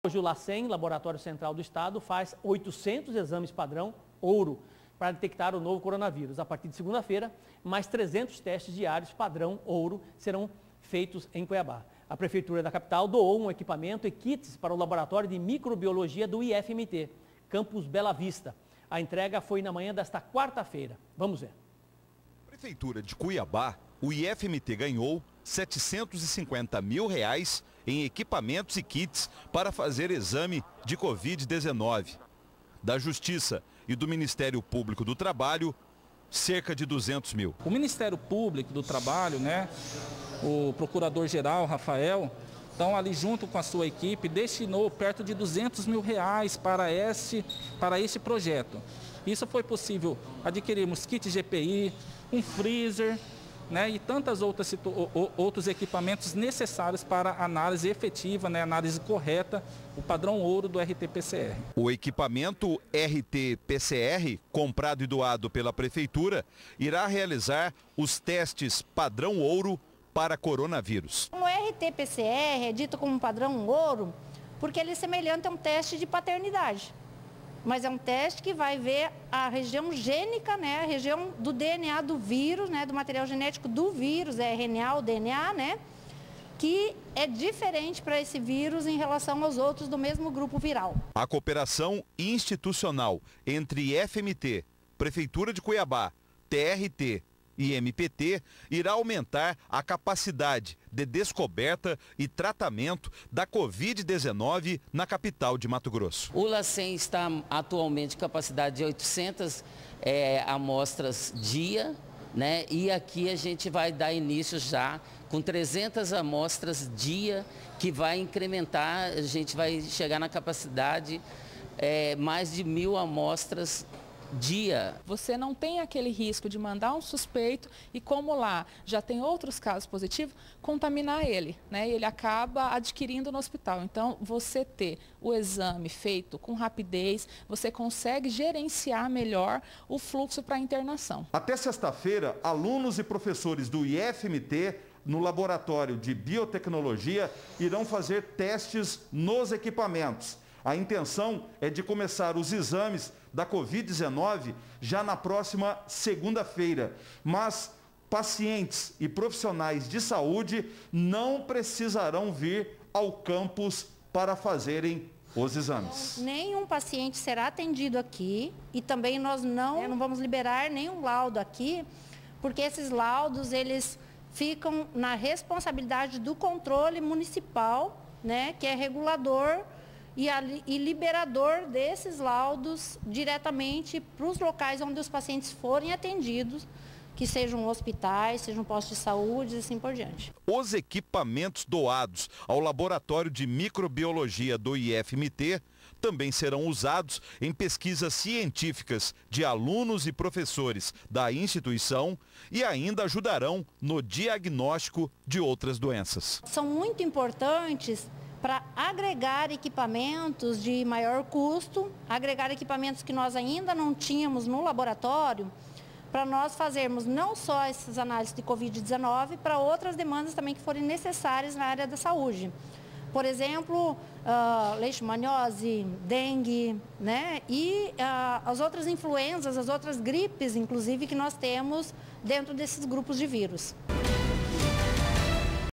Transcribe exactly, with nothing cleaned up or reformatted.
Hoje o LACEN, Laboratório Central do Estado, faz oitocentos exames padrão ouro para detectar o novo coronavírus. A partir de segunda-feira, mais trezentos testes diários padrão ouro serão feitos em Cuiabá. A Prefeitura da capital doou um equipamento e kits para o Laboratório de Microbiologia do I F M T, Campus Bela Vista. A entrega foi na manhã desta quarta-feira. Vamos ver. Prefeitura de Cuiabá, o I F M T ganhou setecentos e cinquenta mil reais em equipamentos e kits para fazer exame de covid dezenove. Da Justiça e do Ministério Público do Trabalho, cerca de duzentos mil. O Ministério Público do Trabalho, né, o Procurador-Geral Rafael, então ali junto com a sua equipe, destinou perto de duzentos mil reais para este, para este projeto. Isso foi possível adquirirmos kit G P I, um freezer, né, e tantas outras outros equipamentos necessários para análise efetiva, né, análise correta, o padrão ouro do R T P C R. O equipamento R T P C R, comprado e doado pela Prefeitura, irá realizar os testes padrão ouro para coronavírus. O R T P C R é dito como padrão ouro porque ele é semelhante a um teste de paternidade. Mas é um teste que vai ver a região gênica, né, a região do D N A do vírus, né, do material genético do vírus, é R N A ou D N A, né, que é diferente para esse vírus em relação aos outros do mesmo grupo viral. A cooperação institucional entre I F M T, Prefeitura de Cuiabá, T R T e M P T irá aumentar a capacidade de descoberta e tratamento da covid dezenove na capital de Mato Grosso. O LACEN está atualmente com capacidade de oitocentas é, amostras dia, né? E aqui a gente vai dar início já com trezentas amostras dia, que vai incrementar, a gente vai chegar na capacidade é, mais de mil amostras dia. Você não tem aquele risco de mandar um suspeito e, como lá já tem outros casos positivos, contaminar ele, né? E ele acaba adquirindo no hospital. Então, você ter o exame feito com rapidez, você consegue gerenciar melhor o fluxo para a internação. Até sexta-feira, alunos e professores do I F M T no Laboratório de Biotecnologia irão fazer testes nos equipamentos. A intenção é de começar os exames da covid dezenove já na próxima segunda-feira. Mas pacientes e profissionais de saúde não precisarão vir ao campus para fazerem os exames. Nenhum paciente será atendido aqui e também nós não, é, não vamos liberar nenhum laudo aqui, porque esses laudos eles ficam na responsabilidade do controle municipal, né, que é regulador E, a, e liberador desses laudos diretamente para os locais onde os pacientes forem atendidos, que sejam hospitais, sejam postos de saúde e assim por diante. Os equipamentos doados ao Laboratório de Microbiologia do I F M T também serão usados em pesquisas científicas de alunos e professores da instituição e ainda ajudarão no diagnóstico de outras doenças. São muito importantes para agregar equipamentos de maior custo, agregar equipamentos que nós ainda não tínhamos no laboratório, para nós fazermos não só essas análises de covid dezenove, para outras demandas também que forem necessárias na área da saúde. Por exemplo, uh, leishmaniose, dengue, né? E uh, as outras influenzas, as outras gripes, inclusive, que nós temos dentro desses grupos de vírus.